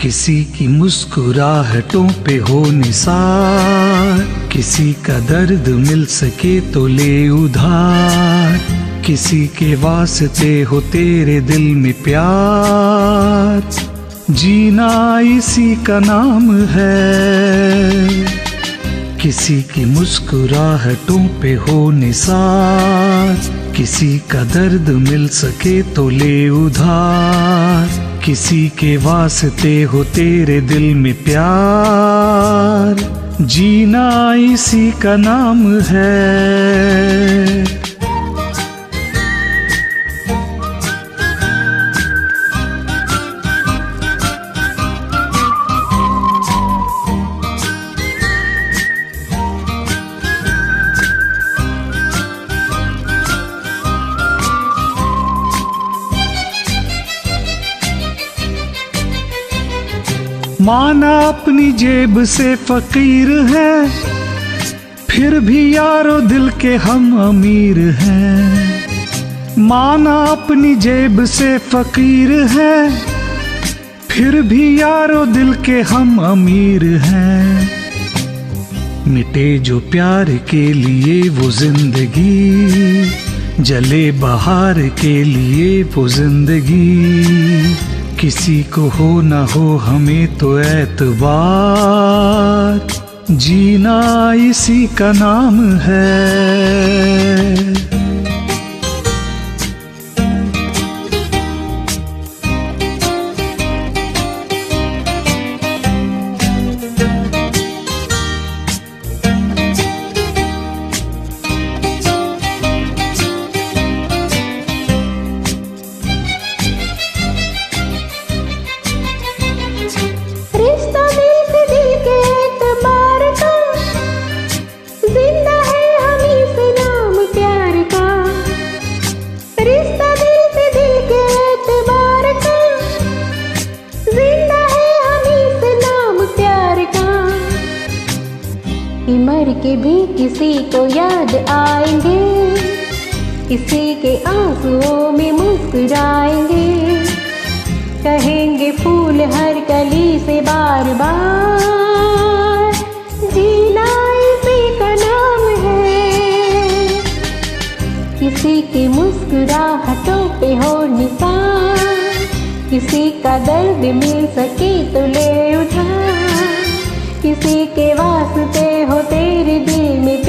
किसी की मुस्कुराहटों पे हो निसार, किसी का दर्द मिल सके तो ले उधार, किसी के वास्ते हो तेरे दिल में प्यार, जीना इसी का नाम है। किसी की मुस्कुराहटों पे हो निसार, किसी का दर्द मिल सके तो ले उधार, किसी के वास्ते हो तेरे दिल में प्यार, जीना इसी का नाम है। माना अपनी जेब से फकीर है, फिर भी यारो दिल के हम अमीर हैं। माना अपनी जेब से फकीर है, फिर भी यारो दिल के हम अमीर हैं। मिटे जो प्यार के लिए वो जिंदगी, जले बहार के लिए वो जिंदगी, किसी को हो न हो हमें तो एतबार, जीना इसी का नाम है। मर के भी किसी को याद आएंगे, किसी के आंसुओं में मुस्कुराएंगे, कहेंगे फूल हर कली से बार बार, जीना इसी का नाम है। किसी की मुस्कुराहटों पे हो निशान, किसी का दर्द मिल सके तो ले उधार, किसी के वास्ते हो तेरे दिल में